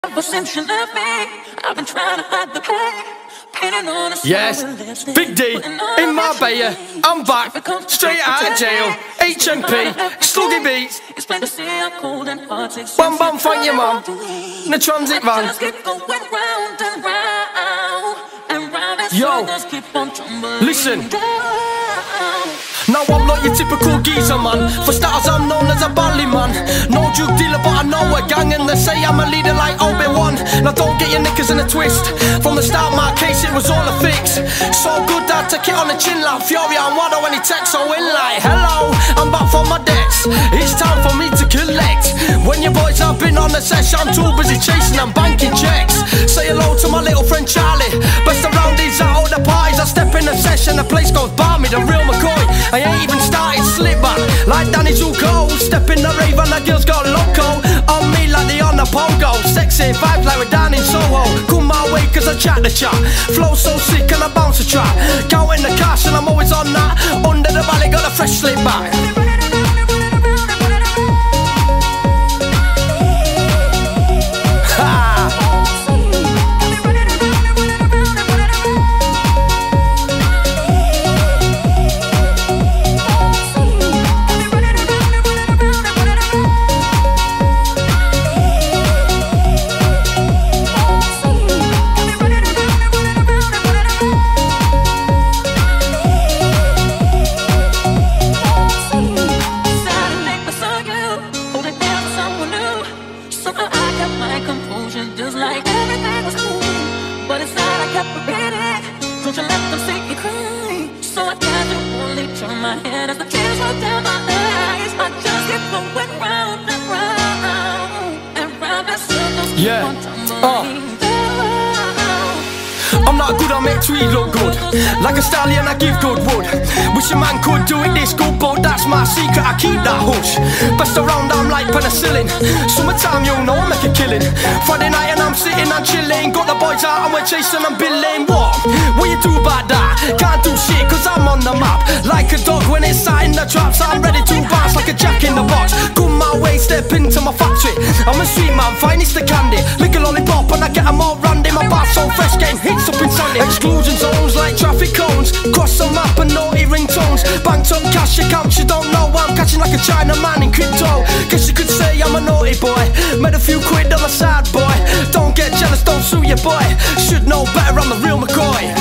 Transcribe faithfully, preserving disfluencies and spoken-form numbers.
Ever since you left me, I've been trying to hide the pain. Yes, Big D, in Marbella, I'm back, straight out of jail, H M P, sluggy beats, bum bum thank you mum, in the transit van. Yo, listen. Now I'm not your typical geezer man. For starters I'm known as a bally man. No drug dealer but I know a gang, and they say I'm a leader like Obi-Wan. Now don't get your knickers in a twist. From the start my case it was all a fix. So good that I took it on the chin like Fury and Wado when he texts. So in like, hello, I'm back from my debts. It's time for me to collect. When your boys have been on the session, I'm too busy chasing and banking checks. Say hello to my little friend Charlie. Best around these at all the parties. I step in the session, the place goes balmy, the real McCoy. I ain't even started slip back like Danny Zuko. Step in the rave and the girls got loco on me like they on the pogo. Sexy vibes like we're down in Soho. Come my way cause I chat the chat. Flow so sick and I bounce the track. Counting the cash and I'm always on that. Under the valley got a fresh slip back. Just like everything was cool, but inside I kept forgetting. Don't you let them see you cry. So I casually turn my head as the tears roll down my eyes. I just keep going round and round and round in circles. Yeah. Oh. I'm not good, I make tweed look good. Like a stallion, I give good wood. Wish a man could do it this good, but that's my secret, I keep that hush. Best around, I'm like penicillin. Summertime, you know I make a killing. Friday night and I'm sitting and chilling. Got the boys out and we're chasing and billing. What? What you do about that? Can't do shit cause I'm on the map. Like a dog when it's sat in the traps. I'm ready to bounce like a jack in the box. Come my way, step into my factory. I'm a sweet man, finest the candy. Lick a lollipop and I get them all randy. My bar's so fresh, getting hits up in Sunday. Exclusion zones like traffic cones. Cross the map and naughty ringtones. Banked up cash accounts, you don't know. I'm catching like a Chinaman in crypto. Guess you could say I'm a naughty boy. Made a few quid on the side boy. Don't get jealous, don't sue your boy. Should know better, I'm the real McCoy.